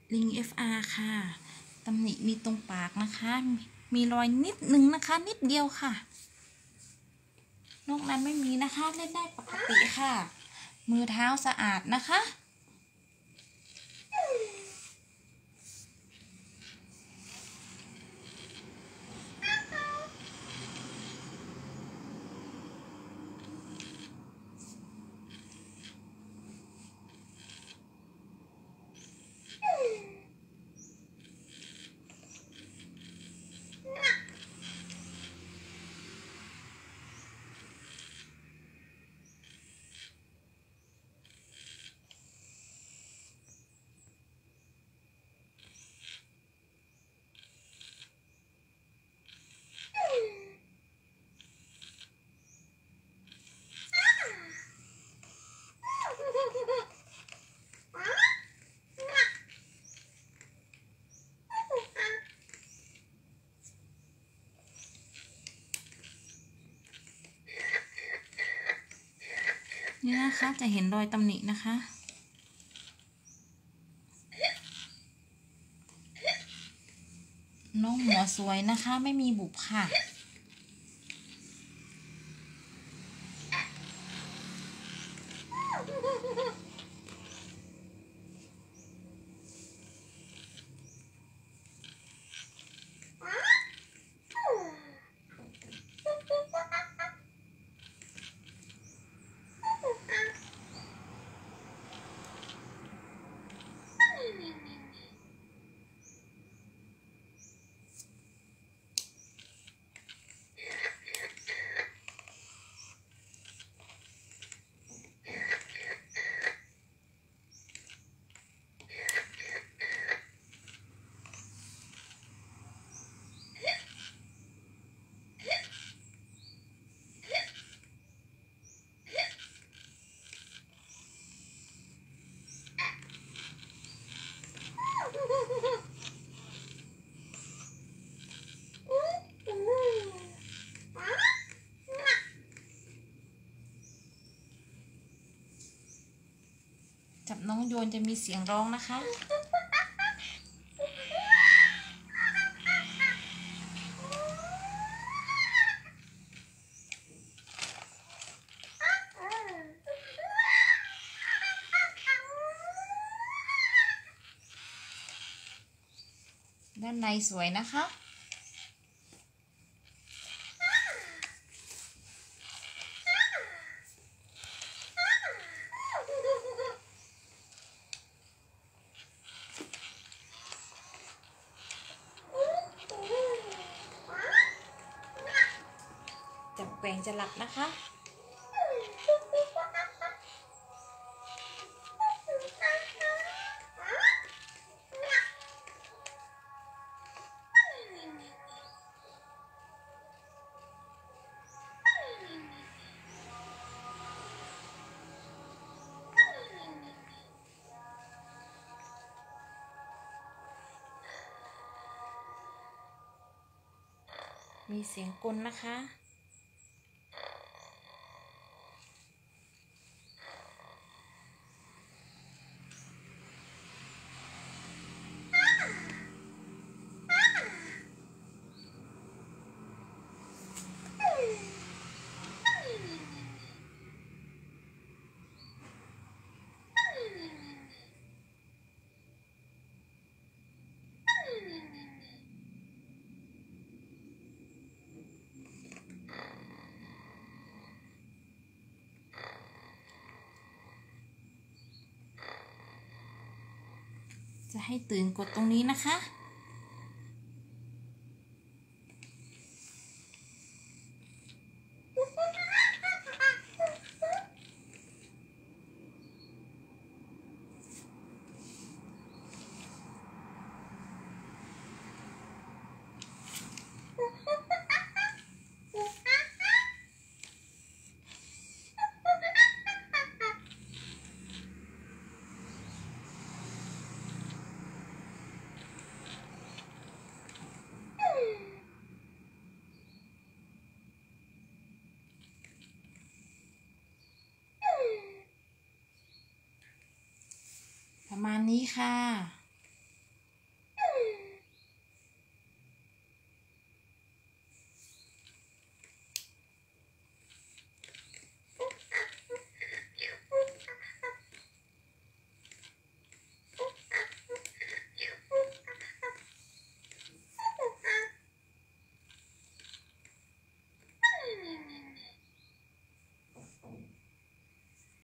ลิง FR ค่ะตำหนิมีตรงปากนะคะมีรอยนิดนึงนะคะนิดเดียวค่ะนอกนั้นไม่มีนะคะเล่นได้ปกติค่ะมือเท้าสะอาดนะคะนี่นะคะจะเห็นรอยตำหนินะคะน้องหัวสวยนะคะไม่มีบุบค่ะจับน้องโยนจะมีเสียงร้องนะคะด้านในสวยนะคะจับแกว่งจะหลับนะคะมีเสียงกลนะคะจะให้ตื่นกดตรงนี้นะคะประมาณนี้ค่ะ